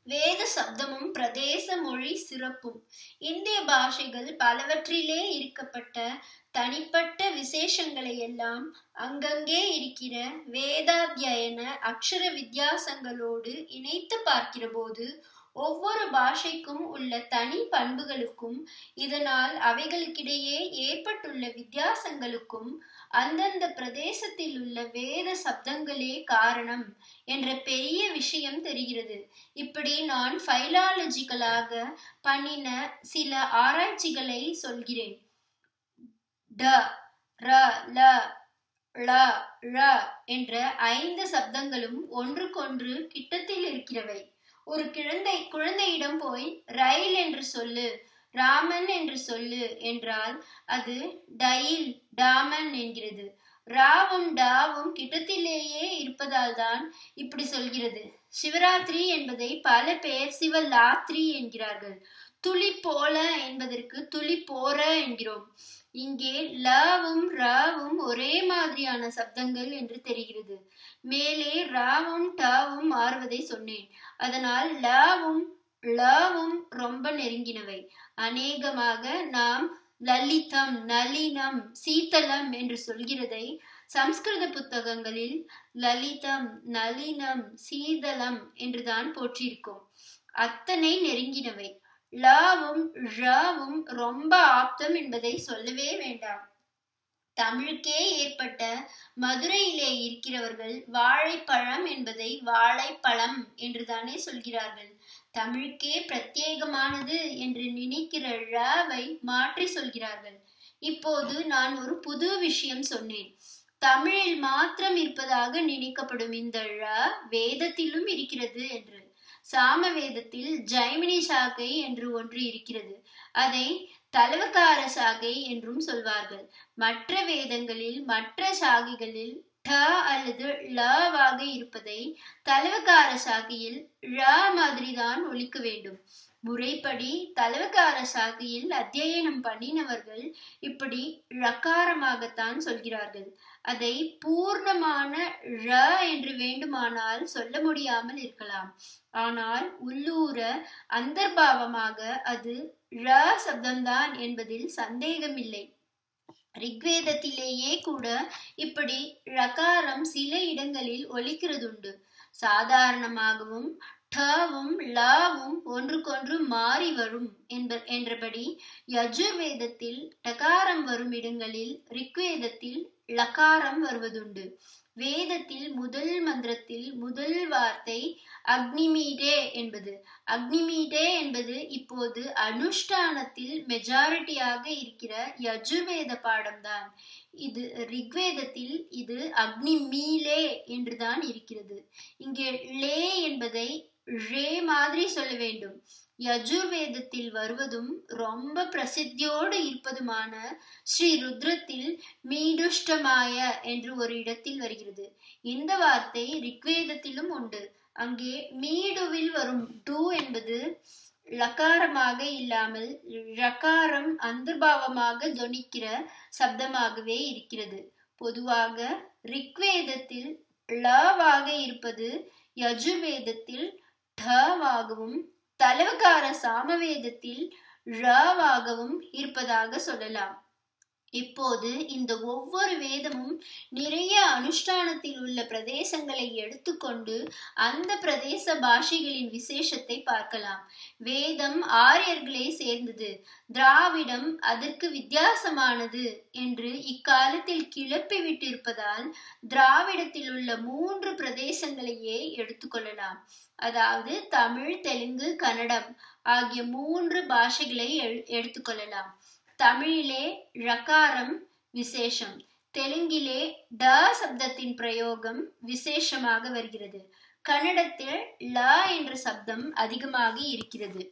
வேத சப்தமும் பிரதேச மொழி சிறப்பும். இந்திய பாஷைகள் பலவற்றிலே இருக்கப்பட்ட தனிப்பட்ட விசேஷங்களை எல்லாம் அங்கங்கே இருக்கிற வேதாத்தியன அக்ஷர வித்தியாசங்களோடு இணைத்து பார்க்கிற போது ஒவ்வொரு பாஷைக்கும் உள்ள தனி பண்புகளுக்கும் இதனால் அவைகளுக்கிடையே ஏற்பட்டுள்ள வித்தியாசங்களுக்கும் அந்தந்த பிரதேசத்தில் உள்ள வேத சப்தங்களே காரணம் என்ற பெரிய விஷயம் தெரிகிறது. இப்படி நான் ஃபைலாலஜிக்கலாக பண்ணின சில ஆராய்ச்சிகளை சொல்கிறேன். ட, ர, ல, ள, ழ என்ற 5 சப்தங்களும் ஒன்றுக்கொன்று கிட்டத்தில் இருக்கிறவை. ஒரு குழந்தையிடம் போய் ரயில் என்று சொல்லு, ராமன் என்று சொல்லு என்றால் அது டயில் டாமன் என்கிறது. ராவும் டாவும் கிட்டத்திலேயே இருப்பதால் தான் இப்படி சொல்கிறது. சிவராத்திரி என்பதை பல பேர் சிவலாத்திரி என்கிறார்கள். துளி போல என்பதற்கு துளி போற என்கிறோம். இங்கே லவும் ராவும் ஒரே மாதிரியான சப்தங்கள் என்று தெரிகிறது. மேலே ராவும் டாவும் மாறுவதை சொன்னேன். அதனால் லவும் ரொம்ப நெருங்கினவை. அநேகமாக நாம் லலிதம், நளினம், சீதளம் என்று சொல்கிறதை சம்ஸ்கிருத புத்தகங்களில் லலிதம், நளினம், சீதளம் என்றுதான் போற்றிருக்கோம். அத்தனை நெருங்கினவை. லாவும் ழவும் ரொம்ப ஆப்தம் என்பதை சொல்லவே வேண்டாம். தமிழுக்கே ஏற்பட்ட மதுரையிலே இருக்கிறவர்கள் வாழைப்பழம் என்பதை வாழைப்பழம் என்றுதானே சொல்கிறார்கள். தமிழுக்கே பிரத்யேகமானது என்று நினைக்கிற ழவை மாற்றி சொல்கிறார்கள். இப்போது நான் ஒரு புது விஷயம் சொன்னேன். தமிழில் மாத்திரம் இருப்பதாக நினைக்கப்படும் இந்த ழ வேதத்திலும் இருக்கிறது என்று. சாம வேதத்தில் ஜைமினி சாகை என்று ஒன்று இருக்கிறது. அதை தலவக்கார சாகை என்றும் சொல்வார்கள். மற்ற வேதங்களில் மற்ற சாகைகளில் ட அல்லது லவாக இருப்பதை தலவக்கார சாகையில் ழ மாதிரிதான் ஒலிக்க வேண்டும். முறைப்படி தலவக்கார சாகையில் அத்தியனம் பண்ணினவர்கள் இப்படி ழக்காரமாகத்தான் சொல்கிறார்கள். அதை பூர்ணமான ழ என்று வேண்டுமானால் சொல்ல முடியாமல் இருக்கலாம். ஆனால் உள்ளூர அந்தர்பாவமாக அது ழ சப்தம்தான் என்பதில் சந்தேகமில்லை. ரிக்வேதத்திலேயே கூட இப்படி ழகாரம் சில இடங்களில் ஒலிக்கிறதுண்டு. சாதாரணமாகவும் டவும் லாவும் ஒன்றுக்கொன்று மாறி வரும் என்றபடி யஜுர்வேதத்தில் டகாரம் வரும் இடங்களில் ரிக்வேதத்தில் லகாரம் வருவதுண்டு. வேதத்தில் முதல் மந்திரத்தில் முதல் வார்த்தை அக்னிமீடே என்பது. அக்னிமீடே என்பது இப்போது அனுஷ்டானத்தில் மெஜாரிட்டியாக இருக்கிற யஜுர்வேத பாடம்தான். இது ரிக்வேதத்தில் இது அக்னிமீலே என்றுதான் இருக்கிறது. இங்கே லே என்பதை ரே மாதிரி சொல்ல வேண்டும். யஜுர்வேதத்தில் வருவதும் ரொம்ப பிரசித்தியோடு இருப்பதுமான ஸ்ரீ ருத்ரத்தில் மீடுஷ்டமாய என்று ஒரு இடத்தில் வருகிறது. இந்த வார்த்தை ரிக்வேதத்திலும் உண்டு. அங்கே மீடுவில் வரும் டு என்பது லகாரமாக இல்லாமல் ழகாரம் அந்தர்பாவமாக தொனிக்கிற சப்தமாகவே இருக்கிறது. பொதுவாக ரிக்வேதத்தில் லவாக இருப்பது யஜுர்வேதத்தில் டவாகவும் தலவக்கார சாமவேதத்தில் ழவாகவும் இருப்பதாக சொல்லலாம். இப்போது இந்த ஒவ்வொரு வேதமும் நிறைய அனுஷ்டானத்தில் உள்ள பிரதேசங்களை எடுத்துக்கொண்டு அந்த பிரதேச பாஷைகளின் விசேஷத்தை பார்க்கலாம். வேதம் ஆரியர்களே சேர்ந்தது, திராவிடம் அதற்கு வித்தியாசமானது என்று இக்காலத்தில் கிளப்பி விட்டிருப்பதால் திராவிடத்தில் உள்ள 3 பிரதேசங்களையே எடுத்துக்கொள்ளலாம். அதாவது தமிழ், தெலுங்கு, கன்னடம் ஆகிய 3 பாஷைகளை எடுத்துக்கொள்ளலாம். தமிழிலே ழகாரம் விசேஷம், தெலுங்கிலே ட சப்தத்தின் பிரயோகம் விசேஷமாக வருகிறது. கன்னடத்தில் ல என்ற சப்தம் அதிகமாக இருக்கிறது.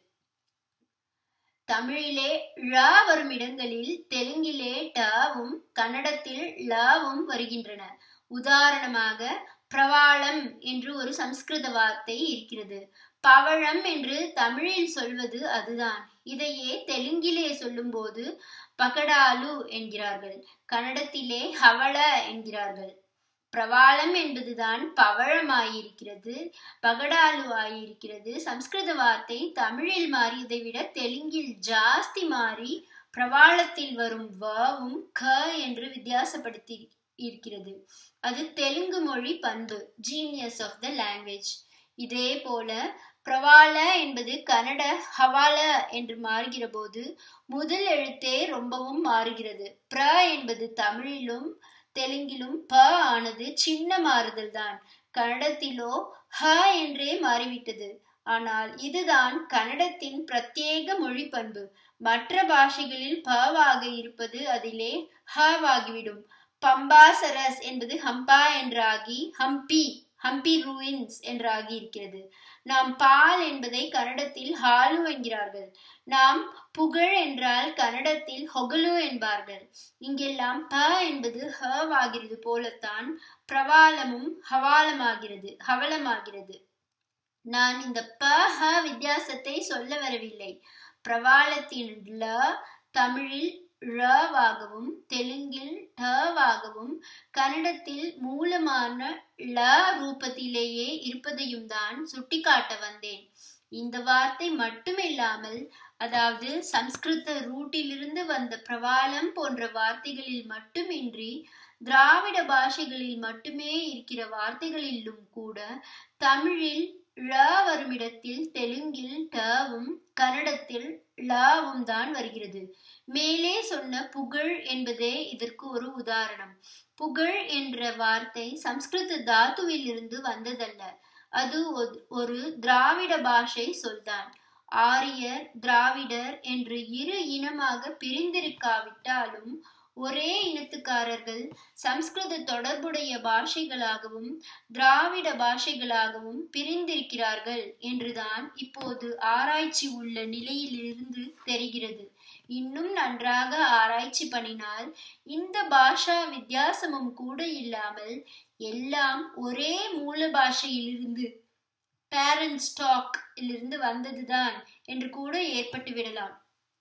தமிழிலே ழ வரும் இடங்களில் தெலுங்கிலே டவும் கன்னடத்தில் லவும் வருகின்றன. உதாரணமாக பிரவாளம் என்று ஒரு சம்ஸ்கிருத வார்த்தை இருக்கிறது. பவழம் என்று தமிழில் சொல்வது அதுதான். இதையே தெலுங்கிலே சொல்லும் போது பகடாலு என்கிறார்கள், கன்னடத்திலே ஹவள என்கிறார்கள். பிரவாளம் என்பதுதான் பவழமாயிருக்கிறது, பகடாலு ஆயிருக்கிறது. சம்ஸ்கிருத வார்த்தை தமிழில் மாறியதை விட தெலுங்கில் ஜாஸ்தி மாறி பிரவாளத்தில் வரும் வவும் க என்று வித்தியாசப்படுத்தி இருக்கிறது. அது தெலுங்கு மொழி பண்பு, ஜீனியஸ் ஆஃப் த லாங்குவேஜ். இதே போல பிரவாள என்பது கன்னட ஹவால என்று மாறுகிற போது முதல் எழுத்தே ரொம்பவும் மாறுகிறது. பிர என்பது தமிழிலும் தெலுங்கிலும் ப ஆனது சின்ன மாறுதல் தான். கன்னடத்திலோ ஹ என்றே மாறிவிட்டது. ஆனால் இதுதான் கன்னடத்தின் பிரத்யேக மொழி பண்பு. மற்ற பாஷைகளில் பவாக இருப்பது அதிலே ஹவாகிவிடும். பம்பா சரஸ் என்பது ஹம்பா என்றாகி ஹம்பி ரூயின்ஸ் என்றாகி இருக்கிறது. நாம் பால் என்பதை கன்னடத்தில் ஹாலு என்கிறார்கள். நாம் புகழ் என்றால் கன்னடத்தில் ஹொகலு என்பார்கள். இங்கெல்லாம் ப என்பது ஹவாகிறது போலத்தான் பிரவாளமும் ஹவலமாகிறது. நான் இந்த ப ஹ வித்தியாசத்தை சொல்ல வரவில்லை. பிரவாளத்தின் ல தமிழில் ழவாகவும் தெலுங்கில் டவாகவும் கன்னடத்தில் மூலமான ல ரூபத்திலேயே இருப்பதையும் தான் சுட்டிக்காட்ட வந்தேன். இந்த வார்த்தை மட்டுமில்லாமல், அதாவது சம்ஸ்கிருத ரூட்டிலிருந்து வந்த பிரவாளம் போன்ற வார்த்தைகளில் மட்டுமின்றி திராவிட பாஷைகளில் மட்டுமே இருக்கிற வார்த்தைகளிலும் கூட தமிழில் ழ வருமிடத்தில் தெலுங்கில் டவும் கன்னடத்தில் லாவும் தான் வருகிறது. மேலே சொன்ன புகழ் என்பதே இதற்கு ஒரு உதாரணம். புகழ் என்ற வார்த்தை சம்ஸ்கிருத தாத்துவில் இருந்து வந்ததல்ல. அது ஒரு திராவிட பாஷை சொல்தான். ஆரியர் திராவிடர் என்று இரு இனமாக பிரிந்திருக்காவிட்டாலும் ஒரே இனத்துக்காரர்கள் சம்ஸ்கிருத தொடர்புடைய பாஷைகளாகவும் திராவிட பாஷைகளாகவும் பிரிந்திருக்கிறார்கள் என்றுதான் இப்போது ஆராய்ச்சி உள்ள நிலையிலிருந்து தெரிகிறது. இன்னும் நன்றாக ஆராய்ச்சி பண்ணினால் இந்த பாஷா வித்தியாசமும் கூட இல்லாமல் எல்லாம் ஒரே மூல பாஷையிலிருந்து, பேரண்ட் ஸ்டாக் இலிருந்து வந்ததுதான் என்று கூட ஏற்பட்டு விடலாம்.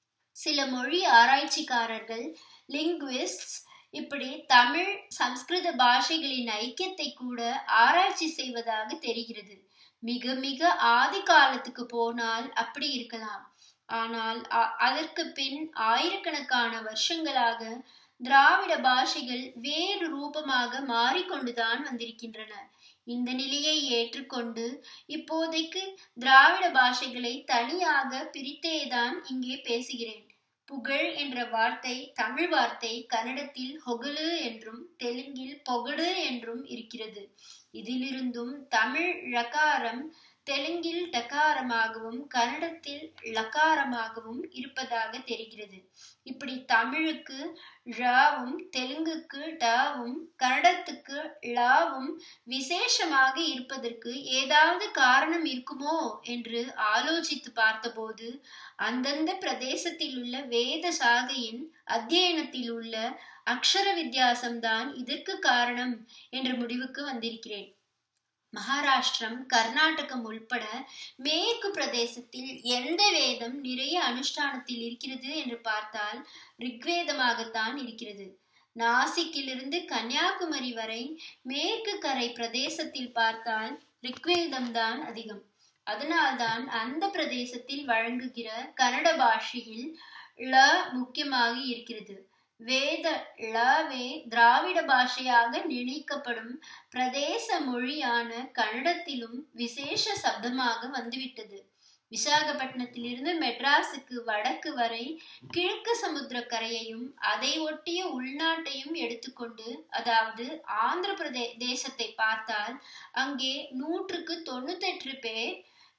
சில மொழி ஆராய்ச்சிக்காரர்கள், லிங்குவிஸ்ட்ஸ், இப்படி தமிழ் சம்ஸ்கிருத பாஷைகளின் ஐக்கியத்தை கூட ஆராய்ச்சி செய்வதாக தெரிகிறது. மிக மிக ஆதி காலத்துக்கு போனால் அப்படி இருக்கலாம். ஆனால் அதற்கு பின் ஆயிரக்கணக்கான வருஷங்களாக திராவிட பாஷைகள் வேறு ரூபமாக மாறிக்கொண்டுதான் வந்திருக்கின்றன. இந்த நிலையை ஏற்றுக்கொண்டு இப்போதைக்கு திராவிட பாஷைகளை தனியாக பிரித்தேதான் இங்கே பேசுகிறேன். புகழ் என்ற வார்த்தை தமிழ் வார்த்தை கன்னடத்தில் ஹொகலு என்றும் தெலுங்கில் பொகடு என்றும் இருக்கிறது. இதிலிருந்தும் தமிழ் ழகாரம் தெலுங்கில் டகாரமாகவும் கன்னடத்தில் லகாரமாகவும் இருப்பதாக தெரிகிறது. இப்படி தமிழுக்கு ழாவும் தெலுங்குக்கு டாவும் கன்னடத்துக்கு லாவும் விசேஷமாக இருப்பதற்கு ஏதாவது காரணம் இருக்குமோ என்று ஆலோசித்து பார்த்தபோது அந்தந்த பிரதேசத்தில் உள்ள வேத சாகையின் அத்தியனத்தில் உள்ள அக்ஷர வித்தியாசம்தான் இதற்கு காரணம் என்ற முடிவுக்கு வந்திருக்கிறேன். மகாராஷ்டிரம், கர்நாடகம் உள்பட மேற்கு பிரதேசத்தில் எந்த வேதம் நிறைய அனுஷ்டானத்தில் இருக்கிறது என்று பார்த்தால் ரிக்வேதமாகத்தான் இருக்கிறது. நாசிக்கிலிருந்து கன்னியாகுமரி வரை மேற்கு கரை பிரதேசத்தில் பார்த்தால் ரிக்வேதம் தான் அதிகம். அதனால்தான் அந்த பிரதேசத்தில் வழங்குகிற கன்னட பாஷையில் ல முக்கியமாக இருக்கிறது. வேத ழவே திராவிட பாஷையாக நினைக்கப்படும் பிரதேச மொழியான கன்னடத்திலும் விசேஷ சப்தமாக வந்துவிட்டது. விசாகப்பட்டினத்திலிருந்து மெட்ராஸுக்கு வடக்கு வரை கிழக்கு சமுத்திர கரையையும் அதை ஒட்டிய உள்நாட்டையும் எடுத்துக்கொண்டு, அதாவது ஆந்திர பிரதேசத்தை பார்த்தால் அங்கே 100க்கு 98 பேர்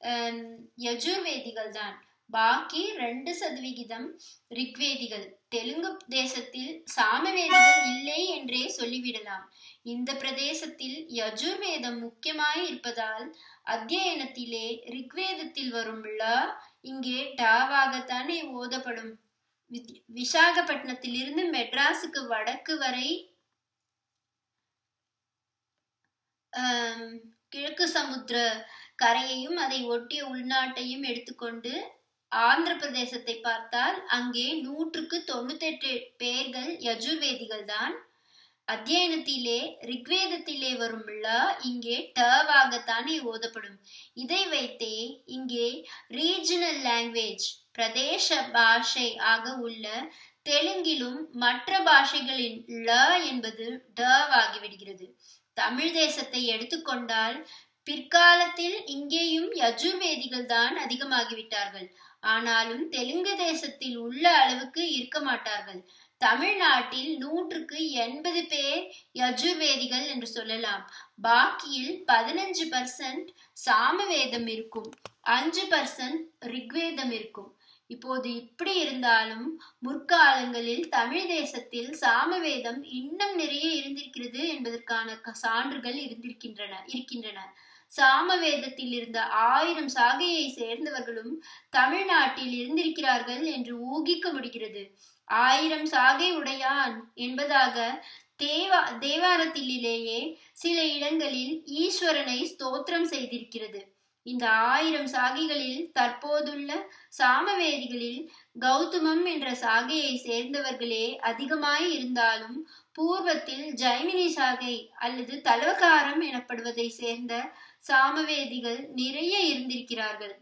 யஜுர்வேதிகள் தான். பாக்கி 2% ரிக்வேதிகள். தெலுங்கு தேசத்தில் சாமவேதிகள் இல்லை என்றே சொல்லிவிடலாம். இந்த பிரதேசத்தில் யஜுர்வேதம் முக்கியமாய் இருப்பதால் அத்தியனத்திலே ரிக்வேதத்தில் வரும் ல இங்கே டாவாகத்தானே ஓதப்படும். விசாகப்பட்டினத்திலிருந்து மெட்ராஸுக்கு வடக்கு வரை கிழக்கு சமுத்திர கரையையும் அதை ஒட்டிய உள்நாட்டையும் எடுத்துக்கொண்டு ஆந்திர பிரதேசத்தை பார்த்தால் அங்கே 100க்கு 98 பேர்கள் யஜுர்வேதிகள் தான். அத்தியனத்திலே ரிக்வேதத்திலே வரும் ல இங்கே டவாகத்தானே ஓதப்படும். இதை வைத்தே இங்கே ரீஜனல் லாங்குவேஜ் பிரதேச பாஷை ஆக உள்ள தெலுங்கிலும் மற்ற பாஷைகளின் ல என்பது டவாகிவிடுகிறது. தமிழ் தேசத்தை எடுத்துக்கொண்டால் பிற்காலத்தில் இங்கேயும் யஜுர்வேதிகள் தான் அதிகமாகிவிட்டார்கள். ஆனாலும் தெலுங்கு தேசத்தில் உள்ள அளவுக்கு இருக்க மாட்டார்கள். தமிழ்நாட்டில் 100க்கு 80 பேர் யஜுர்வேதிகள் என்று சொல்லலாம். பாக்கியில் 15% சாமவேதம் இருக்கும், 5% ரிக்வேதம் இருக்கும். இப்போது இப்படி இருந்தாலும் முற்காலங்களில் தமிழ் தேசத்தில் சாமவேதம் இன்னும் நிறைய இருந்திருக்கிறது என்பதற்கான சான்றுகள் இருக்கின்றன. சாமவேதத்தில் இருந்த 1000 சாகையை சேர்ந்தவர்களும் தமிழ்நாட்டில் இருந்திருக்கிறார்கள் என்று ஊகிக்க முடிகிறது. 1000 சாகை உடையான் என்பதாக தேவாரத்திலேயே சில இடங்களில் ஈஸ்வரனை ஸ்தோத்திரம் செய்திருக்கிறது. இந்த 1000 சாகைகளில் தற்போதுள்ள சாமவேதிகளில் கௌதமம் என்ற சாகையை சேர்ந்தவர்களே அதிகமாய் இருந்தாலும் பூர்வத்தில் ஜைமினி சாகை அல்லது தலவகாரம் எனப்படுவதை சேர்ந்த சாமவேதிகள் நிறைய இருந்திருக்கிறார்கள்.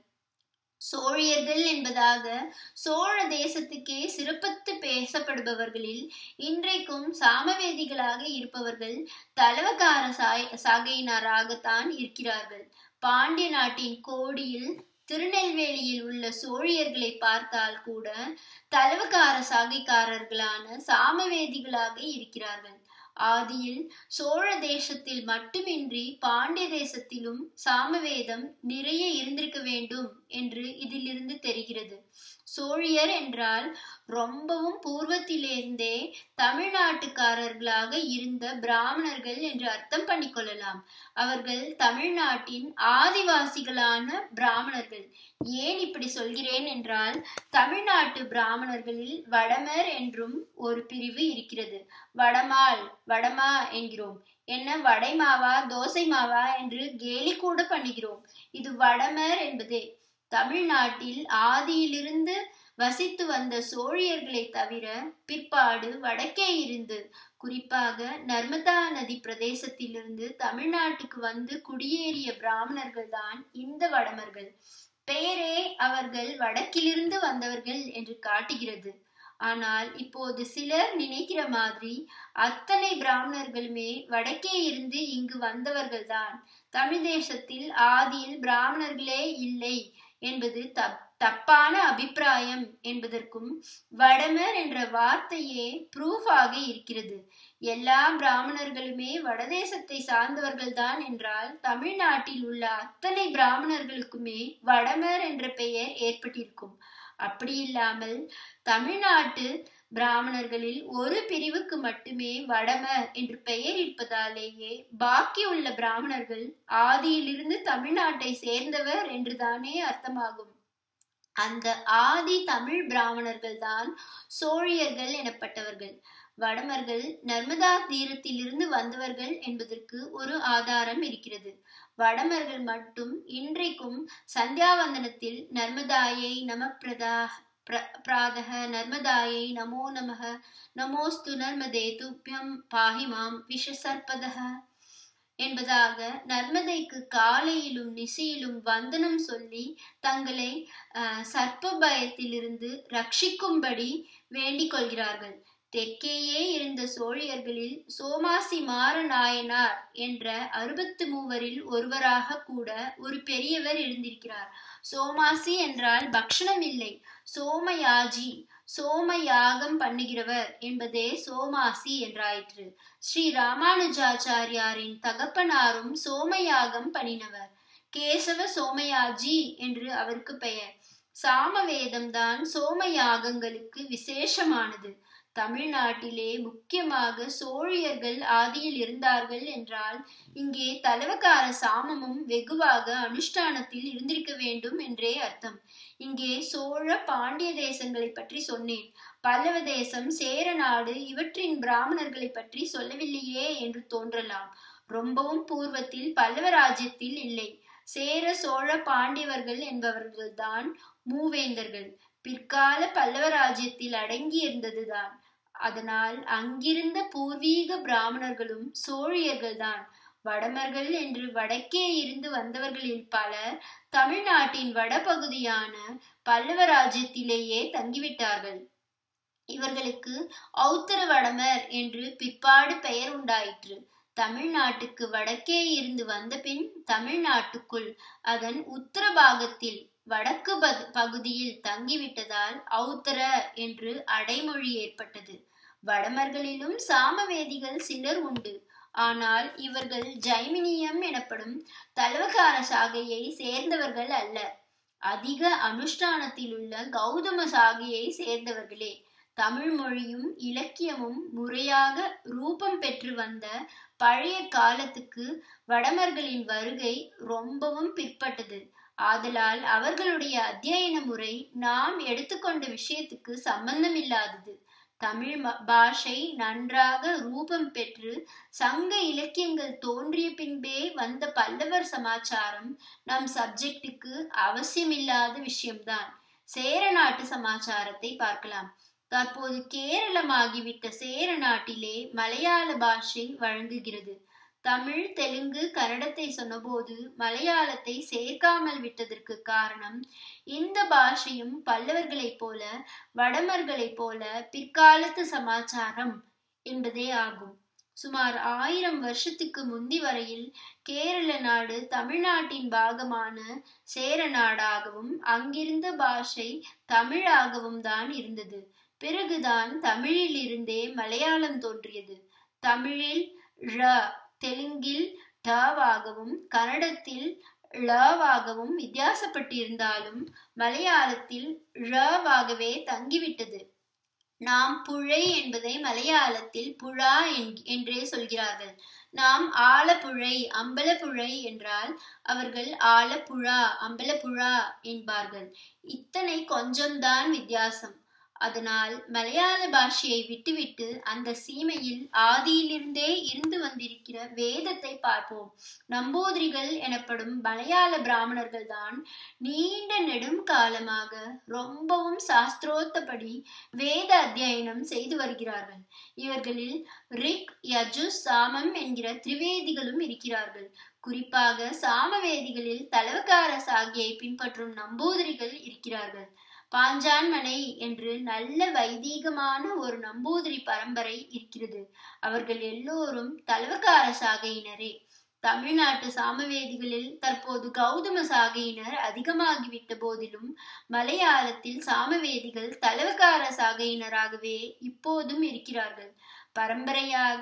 சோழியர்கள் என்பதாக சோழ தேசத்துக்கே சிறப்பித்து பேசப்படுபவர்களில் இன்றைக்கும் சாமவேதிகளாக இருப்பவர்கள் தலவகார சாகையினராகத்தான் இருக்கிறார்கள். பாண்டிய நாட்டின் கோடியில் திருநெல்வேலியில் உள்ள சோழியர்களை பார்த்தால் கூட தலவகார சாகைக்காரர்களான சாமவேதிகளாக இருக்கிறார்கள். ஆதியில் சோழ தேசத்தில் மட்டுமின்றி பாண்டிய தேசத்திலும் சாமவேதம் நிறைய இருந்திருக்க வேண்டும் என்று இதிலிருந்து தெரிகிறது. சோழியர் என்றால் ரொம்பவும் பூர்வத்திலிருந்தே தமிழ்நாட்டுக்காரர்களாக இருந்த பிராமணர்கள் என்று அர்த்தம் பண்ணிக்கொள்ளலாம். அவர்கள் தமிழ்நாட்டின் ஆதிவாசிகளான பிராமணர்கள். ஏன் இப்படி சொல்கிறேன் என்றால், தமிழ்நாட்டு பிராமணர்களில் வடமர் என்றும் ஒரு பிரிவு இருக்கிறது. வடமாள், வடமா என்கிறோம். என்ன வடை மாவா தோசை மாவா என்று கேலி கூட பண்ணுகிறோம். இது வடமர் என்பதே. தமிழ்நாட்டில் ஆதியிலிருந்து வசித்து வந்த சோழியர்களை தவிர பிற்பாடு வடக்கே இருந்து, குறிப்பாக நர்மதா நதி பிரதேசத்திலிருந்து தமிழ்நாட்டுக்கு வந்து குடியேறிய பிராமணர்கள் தான் இந்த வடமர்கள். பெயரே அவர்கள் வடக்கிலிருந்து வந்தவர்கள் என்று காட்டுகிறது. ஆனால் இப்போது சிலர் நினைக்கிற மாதிரி அத்தனை பிராமணர்களுமே வடக்கே இருந்து இங்கு வந்தவர்கள் தான். தமிழ் தேசத்தில் ஆதியில் பிராமணர்களே இல்லை என்பது தப்பான அபிப்பிராயம் என்பதற்கும் வடமர் என்ற வார்த்தையே ப்ரூஃப் ஆக இருக்கிறது. எல்லா பிராமணர்களுமே வடதேசத்தை சார்ந்தவர்கள் தான் என்றால் தமிழ்நாட்டில் உள்ள அத்தனை பிராமணர்களுக்குமே வடமர் என்ற பெயர் ஏற்பட்டிருக்கும். அப்படி இல்லாமல் தமிழ்நாட்டு பிராமணர்களில் ஒரு பிரிவுக்கு மட்டுமே வடமர் என்று பெயர் இருப்பதாலேயே பாக்கி உள்ள பிராமணர்கள் ஆதியிலிருந்து தமிழ்நாட்டை சேர்ந்தவர் என்றுதானே அர்த்தமாகும். அந்த ஆதி தமிழ் பிராமணர்கள் தான் சோழியர்கள் எனப்பட்டவர்கள். வடமர்கள் நர்மதா தீரத்திலிருந்து வந்தவர்கள் என்பதற்கு ஒரு ஆதாரம் இருக்கிறது. வடமர்கள் மட்டும் இன்றைக்கும் சந்தியாவந்தனத்தில் நர்மதாயை நம பிராதஹ, நர்மதாயை நமோ நமஹ, நமோஸ்து நர்மதே துப்யம் பாஹிமாம் விஷசர்பதஹ என்பதாக நர்மதைக்கு காலையிலும் நிசியிலும் வந்தனம் சொல்லி தங்களை சர்ப்ப பயத்திலிருந்து ரட்சிக்கும்படி வேண்டிக் கொள்கிறார்கள். தெற்கேயே இருந்த சோழியர்களில் சோமாசி மாற நாயனார் என்ற 63 ஒருவராக கூட ஒரு பெரியவர் இருந்திருக்கிறார். சோமாசி என்றால் பக்ஷணம் இல்லை, சோமயாஜி, சோமயாகம் பண்ணுகிறவர் என்பதே சோமாசி என்றாயிற்று. ஸ்ரீ ராமானுஜாச்சாரியாரின் தகப்பனாரும் சோமயாகம் பண்ணினவர். கேசவ சோமயாஜி என்று அவருக்கு பெயர். சாமவேதம் தான் சோமயாகங்களுக்கு விசேஷமானது. தமிழ்நாட்டிலே முக்கியமாக சோழியர்கள் ஆதியில் இருந்தார்கள் என்றால் இங்கே தலவகார சாமமும் வெகுவாக அனுஷ்டானத்தில் இருந்திருக்க வேண்டும் என்றே அர்த்தம். இங்கே சோழ பாண்டிய தேசங்களை பற்றி சொன்னேன். பல்லவ தேசம், சேர நாடு இவற்றின் பிராமணர்களை பற்றி சொல்லவில்லையே என்று தோன்றலாம். ரொம்பவும் பூர்வத்தில் பல்லவ ராஜ்யத்தில் இல்லை. சேர சோழ பாண்டியவர்கள் என்பவர்கள்தான் மூவேந்தர்கள். பிற்கால பல்லவ ராஜ்யத்தில் அடங்கி இருந்ததுதான். அதனால் அங்கிருந்த பூர்வீக பிராமணர்களும் சோழியர்கள்தான். வடமர்கள் என்று வடக்கே இருந்து வந்தவர்களில் பலர் தமிழ்நாட்டின் வடபகுதியான பல்லவ ராஜ்யத்திலேயே தங்கிவிட்டார்கள். இவர்களுக்கு ஔத்தர வடமர் என்று பிற்பாடு பெயர் உண்டாயிற்று. தமிழ்நாட்டுக்கு வடக்கே இருந்து வந்த பின் தமிழ்நாட்டுக்குள் அதன் உத்தர பாகத்தில் வடக்கு பகுதியில் தங்கிவிட்டதால் ஔத்தர என்று அடைமொழி ஏற்பட்டது. வடமர்களிலும் சாமவேதிகள் சிலர் உண்டு. ஆனால் இவர்கள் ஜைமினியம் எனப்படும் தலவகார சாகையை சேர்ந்தவர்கள் அல்ல. அதிக அனுஷ்டானத்தில் உள்ள கௌதம சாகையை சேர்ந்தவர்களே. தமிழ் மொழியும் இலக்கியமும் முறையாக ரூபம் பெற்று வந்த பழைய காலத்துக்கு வடமர்களின் வருகை ரொம்பவும் பிற்பட்டது. ஆதலால் அவர்களுடைய அத்தியன முறை நாம் எடுத்துக்கொண்ட விஷயத்துக்கு சம்பந்தமில்லாதது. தமிழ் பாஷை நன்றாக ரூபம் பெற்று சங்க இலக்கியங்கள் தோன்றிய பின்பே வந்த பல்லவர் சமாச்சாரம் நம் சப்ஜெக்டுக்கு அவசியமில்லாத விஷயம்தான். சேர நாட்டு சமாச்சாரத்தை பார்க்கலாம். தற்போது கேரளமாகிவிட்ட சேர நாட்டிலே மலையாள பாஷை வழங்குகிறது. தமிழ், தெலுங்கு, கன்னடத்தை சொன்னபோது மலையாளத்தை சேர்க்காமல் விட்டதற்கு காரணம் இந்த பாஷையும் பல்லவர்களைப் போல வடமர்களைப் போல பிற்காலத்து சமாச்சாரம் என்பதே ஆகும். சுமார் 1000 வருஷத்துக்கு முந்தி வரையில் கேரள நாடு தமிழ்நாட்டின் பாகமான சேர நாடாகவும் அங்கிருந்த பாஷை தமிழாகவும் தான் இருந்தது. பிறகுதான் தமிழில் இருந்தே மலையாளம் தோன்றியது. தமிழில் ழ, தெலுங்கில் டவாகவும் கன்னடத்தில் ழவாகவும் வித்தியாசப்பட்டிருந்தாலும் மலையாளத்தில் ழவாகவே தங்கிவிட்டது. நாம் புழை என்பதை மலையாளத்தில் புழா என்றே சொல்கிறார்கள். நாம் ஆலப்புழை, அம்பலப்புழை என்றால் அவர்கள் ஆலப்புழா, அம்பலப்புழா என்பார்கள். இத்தனை கொஞ்சம்தான் வித்தியாசம். அதனால் மலையாள பாஷையை விட்டுவிட்டு அந்த சீமையில் ஆதியிலிருந்தே இருந்து வந்திருக்கிற வேதத்தை பார்ப்போம். நம்பூதிரிகள் எனப்படும் மலையாள பிராமணர்கள் தான் நீண்ட நெடும் காலமாக ரொம்பவும் சாஸ்திரோத்தபடி வேத அத்தியனம் செய்து வருகிறார்கள். இவர்களில் ரிக், யஜுஸ், சாமம் என்கிற திரிவேதிகளும் இருக்கிறார்கள். குறிப்பாக சாமவேதிகளில் தலவகார சாகியை பின்பற்றும் நம்பூதிரிகள் இருக்கிறார்கள். பாஞ்சான்மனை என்று நல்ல வைதீகமான ஒரு நம்பூதிரி பரம்பரை இருக்கிறது. அவர்கள் எல்லோரும் தலவகார சாகையினரே. தமிழ்நாட்டு சாமவேதிகளில் தற்போது கௌதம சாகையினர் அதிகமாகிவிட்ட போதிலும் மலையாளத்தில் சாமவேதிகள் தலவகார சாகையினராகவே இப்போதும் இருக்கிறார்கள். பரம்பரையாக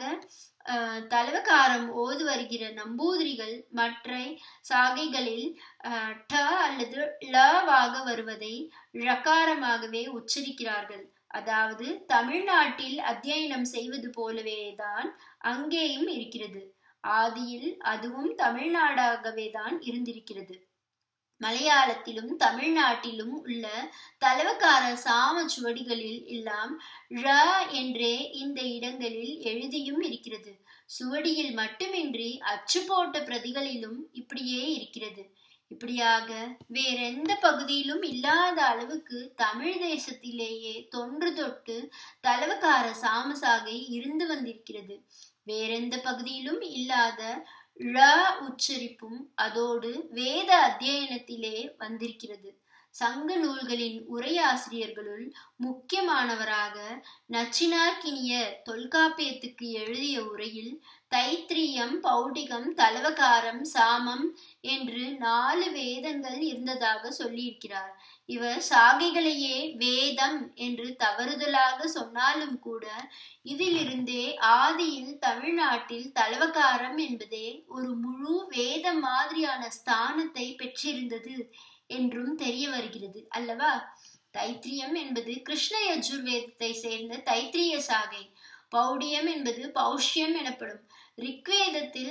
தலவகாரம் ஓது வருகிற நம்பூதிரிகள் மற்ற சாகைகளில் ட அல்லது ளவாக வருவதை ழகாரமாகவே உச்சரிக்கிறார்கள். அதாவது தமிழ்நாட்டில் அத்தியனம் செய்வது போலவேதான் அங்கேயும் இருக்கிறது. ஆதியில் அதுவும் தமிழ்நாடாகவே தான் இருந்திருக்கிறது. மலையாளத்திலும் தமிழ்நாட்டிலும் உள்ள தலவகார சாம சுவடிகளில் எல்லாம் ழ என்றே இந்த இடங்களில் எழுதியும் இருக்கிறது. சுவடியில் மட்டுமின்றி அச்சு போட்ட பிரதிகளிலும் இப்படியே இருக்கிறது. இப்படியாக வேறெந்த பகுதியிலும் இல்லாத அளவுக்கு தமிழ் தேசத்திலேயே தொன்று தொட்டு தலவகார சாமசாகை இருந்து வந்திருக்கிறது. வேறெந்த பகுதியிலும் இல்லாத ழ உச்சரிப்பும் அதோடு வேத அத்தியனத்திலே வந்திருக்கிறது. சங்க நூல்களின் உரையாசிரியர்களுள் முக்கியமானவராக நச்சினார்க்கினியர் தொல்காப்பியத்துக்கு எழுதிய உரையில் தைத்திரியம், பௌடிகம், தலவகாரம், சாமம் என்று 4 வேதங்கள் இருந்ததாக சொல்லியிருக்கிறார். இவர் சாகைகளையே வேதம் என்று தவறுதலாக சொன்னாலும் கூட இதிலிருந்தே ஆதியில் தமிழ்நாட்டில் தலவகாரம் என்பதே ஒரு முழு வேத மாதிரியான ஸ்தானத்தை பெற்றிருந்தது என்றும் தெரிய வருகிறது அல்லவா? தைத்திரியம் என்பது கிருஷ்ண யஜுர்வேதத்தை சேர்ந்த தைத்திரிய சாகை. பௌடியம் என்பது பௌஷ்யம் எனப்படும். ரிக்வேதத்தில்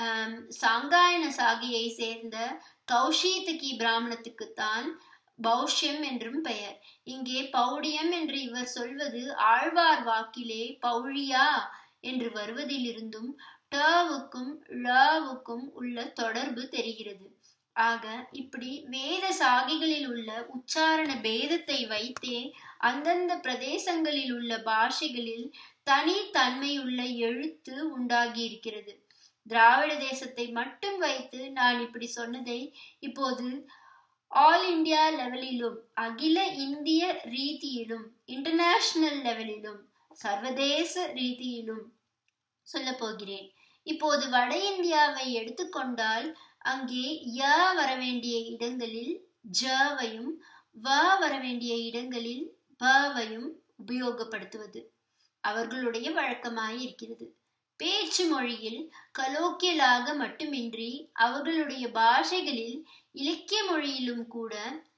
சாங்காயன சாகையை சேர்ந்த கௌஷீதகி பிராமணத்துக்குத்தான் பௌஷ்யம் என்றும் பெயர். இங்கே பௌடியம் என்று இவர் சொல்வது ஆழ்வார் வாக்கிலே பௌழியா என்று வருவதிலிருந்தும் டவுக்கும் ழவுக்கும் உள்ள தொடர்பு தெரிகிறது. ஆக இப்படி வேத சாகிகளில் உள்ள உச்சாரண பேதத்தை வைத்தே அந்தந்த பிரதேசங்களில் உள்ள பாஷைகளில் தனித்தன்மையுள்ள எழுத்து உண்டாகி இருக்கிறது. திராவிட தேசத்தை மட்டும் வைத்து நான் இப்படி சொன்னதை இப்போது ஆல் இந்தியா லெவலிலும் அகில இந்திய ரீதியிலும் இன்டர்நேஷனல் லெவலிலும் சர்வதேச ரீதியிலும் சொல்ல போகிறேன். இப்போது வட இந்தியாவை எடுத்துக்கொண்டால் அங்கே ய வர வேண்டிய இடங்களில் ஜவையும் வ வர வேண்டிய இடங்களில் பவையும் உபயோகப்படுத்துவது அவர்களுடைய வழக்கமாய் இருக்கிறது. பேச்சு மொழியில் கலோக்கியலாக மட்டுமின்றி அவர்களுடைய பாஷைகளில் இலக்கிய மொழியிலும் கூட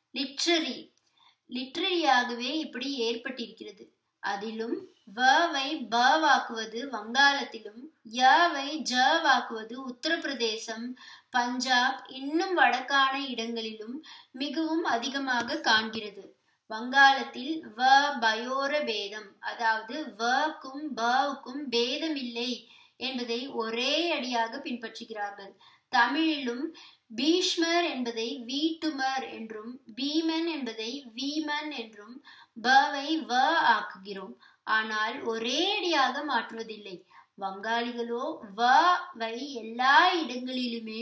லிட்ரரியாகவே இப்படி ஏற்பட்டிருக்கிறது. அதிலும் வவை ப வாக்குவது வங்காளத்திலும் யவை ஜ வாக்குவது உத்தரப்பிரதேசம், பஞ்சாப் இன்னும் வடக்கான இடங்களிலும் மிகவும் அதிகமாக காண்கிறது. வங்காளத்தில் வ பயோர பேதம், அதாவது வக்கும் பவுக்கும் பேதம் இல்லை என்பதை ஒரே அடியாக பின்பற்றுகிறார்கள். தமிழிலும் பீஷ்மர் என்பதை வீட்டுமர் என்றும் பீமன் என்பதை வீமன் என்றும் பவை வ ஆக்குகிறோம். ஆனால் ஒரே அடியாக மாற்றுவதில்லை. வங்காளிகளோ வை எல்லா இடங்களிலுமே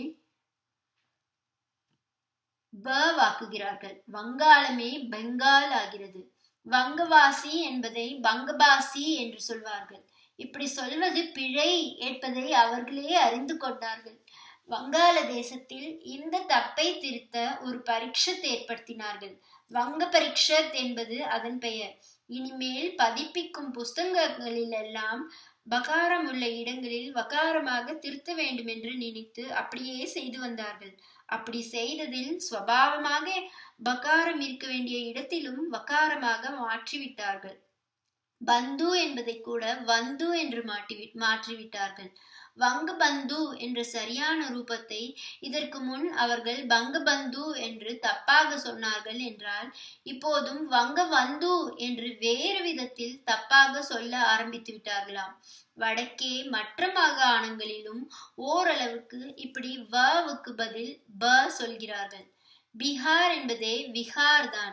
ப வாக்குகிறார்கள். வங்காளமே பெங்கால் ஆகிறது. வங்கவாசி என்பதை பங்கபாசி என்று சொல்வார்கள். இப்படி சொல்வது பிழை என்பதை அவர்களே அறிந்து கொண்டார்கள். வங்காள தேசத்தில் இந்த தப்பை திருத்த ஒரு பரீட்சத் ஏற்படுத்தினார்கள். வங்க பரீட்சத் என்பது அதன் பெயர். இனிமேல் பதிப்பிக்கும் புஸ்தகங்களிலெல்லாம் பகாரம் உள்ள இடங்களில் வகாரமாக திருத்த வேண்டும் என்று நினைத்து அப்படியே செய்து வந்தார்கள். அப்படி செய்ததில் சுவாவமாக பகாரம் இருக்க வேண்டிய இடத்திலும் வகாரமாக மாற்றிவிட்டார்கள். பந்து என்பதை கூட வந்து என்று மாற்றிவிட்டார்கள். வங்கபந்து என்ற சரியான ரூபத்தை இதற்கு முன் அவர்கள் பங்கபந்து என்று தப்பாக சொன்னார்கள் என்றால் இப்போதும் வங்கவந்து என்று வேறு விதத்தில் தப்பாக சொல்ல ஆரம்பித்து விட்டார்களாம். வடக்கே மற்ற மாகாணங்களிலும் ஓரளவுக்கு இப்படி வவுக்கு பதில் ப சொல்கிறார்கள். பீகார் என்பதே விகார் தான்.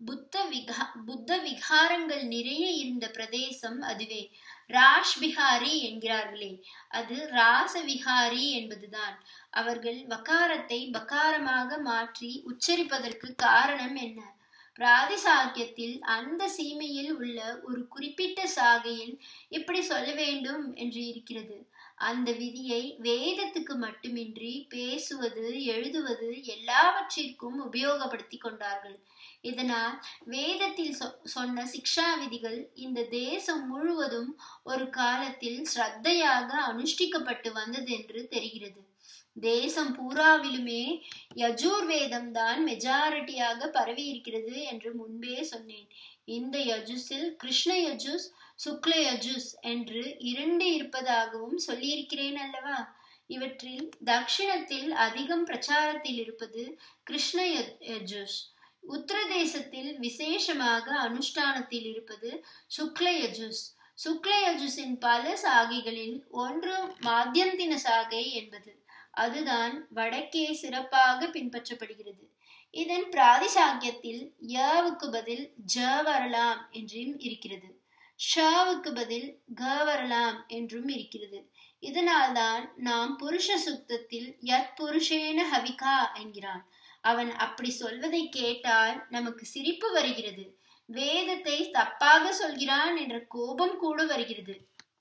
புத்த விகாரங்கள் நிறைய இருந்த பிரதேசம் அதுவே. ராஷ் பிகாரி என்கிறார்களே, அது ராச விகாரி என்பதுதான். அவர்கள் வகாரத்தை பகாரமாக மாற்றி உச்சரிப்பதற்கு காரணம் என்ன? பிராதிசாக்கியத்தில் அந்த சீமையில் உள்ள ஒரு குறிப்பிட்ட சாகையில் இப்படி சொல்ல வேண்டும் என்று இருக்கிறது. அந்த விதியை வேதத்துக்கு மட்டுமின்றி பேசுவது, எழுதுவது எல்லாவற்றிற்கும் உபயோகப்படுத்தி கொண்டார்கள். இதனால் வேதத்தில் சொன்ன சிக்ஷா விதிகள் இந்த தேசம் முழுவதும் ஒரு காலத்தில் ஸ்ரத்தையாக அனுஷ்டிக்கப்பட்டு வந்தது என்று தெரிகிறது. தேசம் பூராவிலுமே யஜுர்வேதம் தான் மெஜாரிட்டியாக பரவி இருக்கிறது என்று முன்பே சொன்னேன். இந்த யஜுஸில் கிருஷ்ண யஜுஸ், சுக்ல யஜுஸ் என்று 2 இருப்பதாகவும் சொல்லியிருக்கிறேன் அல்லவா? இவற்றில் தக்ஷிணத்தில் அதிகம் பிரச்சாரத்தில் இருப்பது கிருஷ்ண யஜுஸ். உத்தரதேசத்தில் விசேஷமாக அனுஷ்டானத்தில் இருப்பது சுக்ல யஜுஸ். சுக்ல யஜுஸின் பல சாகைகளில் ஒன்று மாத்தியந்தின சாகை என்பது. அதுதான் வடக்கே சிறப்பாக பின்பற்றப்படுகிறது. இதன் பிராதிசாக்கியத்தில் யவுக்கு பதில் ஜ வரலாம் என்றும் இருக்கிறது. ஷவுக்கு பதில் க வரலாம் என்றும் இருக்கிறது. இதனால்தான் நாம் புருஷ சுத்தத்தில் யத் புருஷேன ஹவிகா என்கிறான். அவன் அப்படி சொல்வதை கேட்டால் நமக்கு சிரிப்பு வருகிறது. வேதத்தை தப்பாக சொல்கிறான் என்ற கோபம் கூட வருகிறது.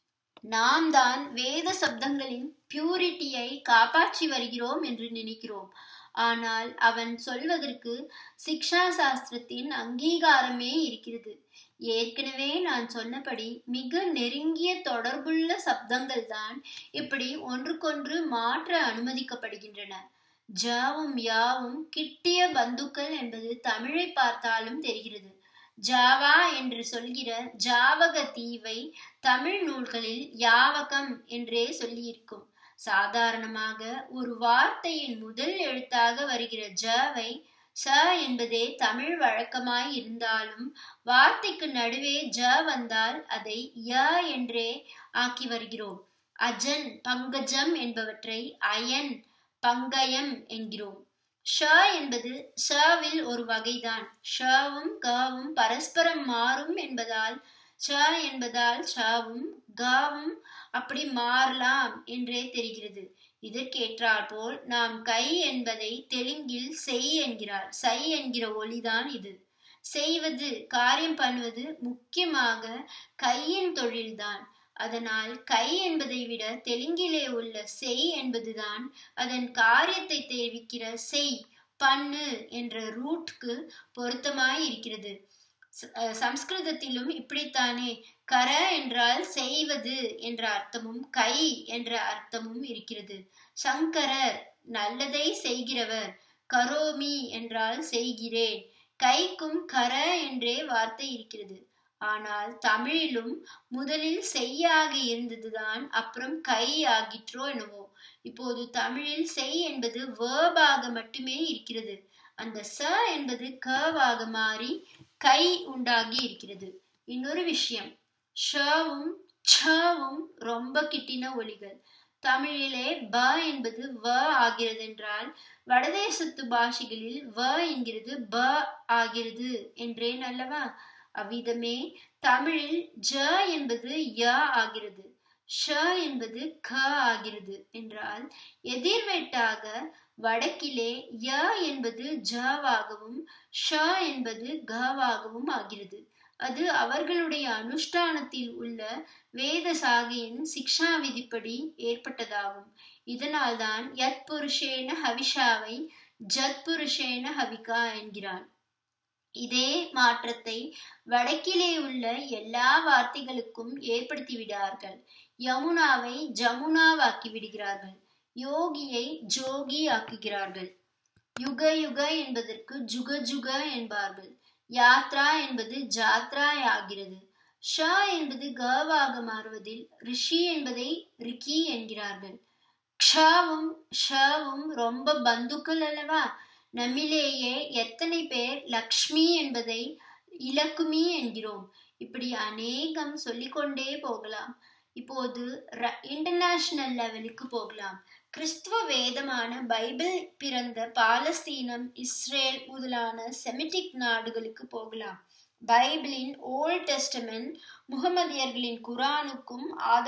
நாம் தான் வேத சப்தங்களின் பியூரிட்டியை காப்பாற்றி வருகிறோம் என்று நினைக்கிறோம். ஆனால் அவன் சொல்வதற்கு சிக்ஷா சாஸ்திரத்தின் அங்கீகாரமே இருக்கிறது. ஏற்கனவே நான் சொன்னபடி மிக நெருங்கிய தொடர்புள்ள சப்தங்கள் தான் இப்படி ஒன்றுக்கொன்று மாற்ற அனுமதிக்கப்படுகின்றன. ஜாவும் யாவும் கிட்டிய பந்துக்கள் என்பது தமிழை பார்த்தாலும் தெரிகிறது. ஜாவா என்று சொல்கிற ஜாவக தீவை தமிழ் நூல்களில் யாவகம் என்றே சொல்லியிருக்கும். சாதாரணமாக ஒரு வார்த்தையின் முதல் எழுத்தாக வருகிற ஜவை ச என்பதே தமிழ் வழக்கமாய் இருந்தாலும் வார்த்தைக்கு நடுவே ஜ வந்தால் அதை ய என்றே ஆக்கி வருகிறோம். அஜன், பங்கஜம் என்பவற்றை அயன், பங்கயம் என்கிறோம். ஷ என்பது ஷவில் ஒரு வகைதான். ஷவும் கவும் பரஸ்பரம் மாறும் என்பதால் ஷ என்பதால் ஷவும் கவும் அப்படி மாறலாம் என்றே தெரிகிறது. இதற்கேற்றாற்போல் நாம் கை என்பதை தெலுங்கில் செய் என்கிறார். சை என்கிற ஒலிதான் இது. செய்வது, காரியம் பண்ணுவது முக்கியமாக கையின் தொழில்தான். அதனால் கை என்பதை விட தெலுங்கிலே உள்ள செய் என்பதுதான் அதன் காரியத்தை தெரிவிக்கிற செய், பண்ணு என்ற ரூட்க்கு பொருத்தமாய் இருக்கிறது. சம்ஸ்கிருதத்திலும் இப்படித்தானே கர என்றால் செய்வது என்ற அர்த்தமும் கை என்ற அர்த்தமும் இருக்கிறது. சங்கரர் நல்லதை செய்கிறவர், கரோமி என்றால் செய்கிறேன். கைக்கும் கர என்றே வார்த்தை இருக்கிறது. ஆனால் தமிழிலும் முதலில் செய்யாக இருந்ததுதான் அப்புறம் கை ஆகிற்றோ என்னவோ. இப்போது தமிழில் செய் என்பது வேர்பாக மட்டுமே இருக்கிறது. அந்த ச என்பது கவாக மாறி கை உண்டாகி இருக்கிறது. இன்னொரு விஷயம், ஷவும் சவும் ரொம்ப கிட்டின ஒலிகள். தமிழிலே ப என்பது வ ஆகிறது என்றால் வடதேசத்து பாஷைகளில் வ என்கிறது ப ஆகிறது என்றேன் அல்லவா? அவ்விதமே தமிழில் ஜ என்பது ய ஆகிறது, ஷ என்பது க ஆகிறது என்றால் எதிர்வேட்டாக வடக்கிலே ய என்பது ஜவாகவும் ஷ என்பது கவாகவும் ஆகிறது. அது அவர்களுடைய அனுஷ்டானத்தில் உள்ள வேத சாகையின் சிக்ஷா விதிப்படி ஏற்பட்டதாகும். இதனால்தான் யத் புருஷேன ஹவிஷாவை ஜத் புருஷேன ஹவிகா என்கிறான். இதே மாற்றத்தை வடக்கிலே உள்ள எல்லா வார்த்தைகளுக்கும் ஏற்படுத்தி விடார்கள். யமுனாவை ஜமுனாவாக்கி விடுகிறார்கள். யோகியை ஜோகி ஆக்குகிறார்கள். யுக யுக என்பதற்கு ஜுக ஜுக என்பார்கள். யாத்ரா என்பது ஜாத்ரா ஆகிறது. ஷ என்பது கவாக மாறுவதில் ரிஷி என்பதை ரிக்கி என்கிறார்கள். க்ஷவும் ஷவும் ரொம்ப பந்துக்கள் அல்லவா? நம்மிலேயே எத்தனை பேர் லக்ஷ்மி என்பதை இலக்குமி என்கிறோம். இப்படி அநேகம் சொல்லிக்கொண்டே போகலாம். இப்போது இன்டர்நேஷனல் லெவலுக்கு போகலாம். கிறிஸ்துவ வேதமான பைபிள் பிறந்த பாலஸ்தீனம், இஸ்ரேல் முதலான செமிட்டிக் நாடுகளுக்கு போகலாம். பைபிளின் ஓல்ட் டெஸ்டமெண்ட் முகமதியர்களின் குரானுக்கும்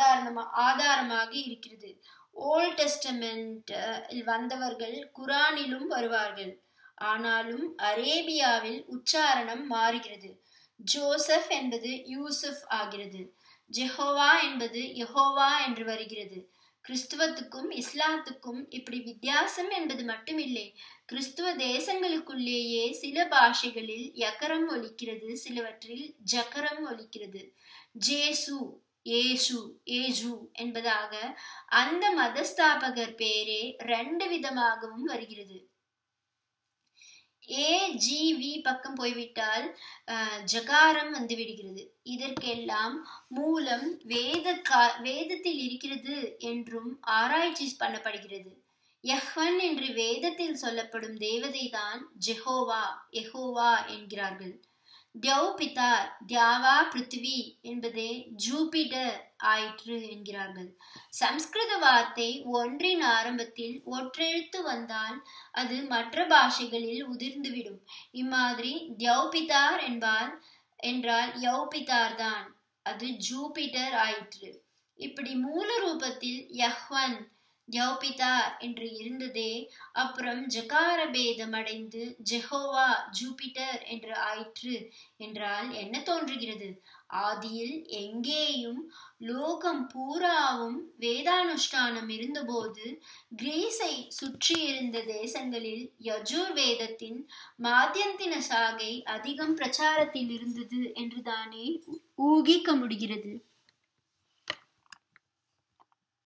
ஆதாரமாக இருக்கிறது. ஓல்ட் டெஸ்டமெண்ட் வந்தவர்கள் குரானிலும் வருவார்கள். ஆனாலும் அரேபியாவில் உச்சாரணம் மாறுகிறது. ஜோசப் என்பது யூசுப் ஆகிறது. ஜெஹோவா என்பது யெகோவா என்று வருகிறது. கிறிஸ்துவத்துக்கும் இஸ்லாத்துக்கும் இப்படி வித்தியாசம் என்பது மட்டுமில்லை. கிறிஸ்துவ தேசங்களுக்குள்ளேயே சில பாஷைகளில் யக்கரம் ஒலிக்கிறது, சிலவற்றில் ஜக்கரம் ஒலிக்கிறது. ஜேசு, ஏசு, ஏஜு என்பதாக அந்த மதஸ்தாபகர் பேரே 2 விதமாகவும் வருகிறது. AGV பக்கம் போய்விட்டால் ஜகாரம் வந்து விடுகிறது. இதற்கெல்லாம் மூலம் வேதத்தில் இருக்கிறது என்றும் ஆராய்ச்சி பண்ணப்படுகிறது. யஹ்வன் என்று வேதத்தில் சொல்லப்படும் தேவதை தான் ஜெஹோவா, யெகோவா என்கிறார்கள். தியவ் பிதார், தியாவா பிருத்திவி என்பதே ஜூபிட்டர் ஆயிற்று என்கிறார்கள். சம்ஸ்கிருத வார்த்தை ஒன்றின் ஆரம்பத்தில் ஒற்றெழுத்து வந்தால் அது மற்ற பாஷைகளில் உதிர்ந்துவிடும். இம்மாதிரி தியவ்பிதார் என்றால் யவ்பிதார் தான், அது ஜூபிட்டர் ஆயிற்று. இப்படி மூல ரூபத்தில் யஹ்வன் தியவ்பிதார் என்று இருந்ததே அப்புறம் ஜகார பேதம் அடைந்து ஜெஹோவா ஜூபிட்டர் என்று ஆயிற்று என்றால் என்ன தோன்றுகிறது? ஆதியில் எங்கேயும் லோகம் பூராவும் வேதானுஷ்டானம் இருந்தபோது கிரீஸை சுற்றி இருந்த தேசங்களில் யஜுர் வேதத்தின் மாத்தியந்தின சாகை அதிகம் பிரச்சாரத்தில் இருந்தது என்றுதானே ஊகிக்க முடிகிறது.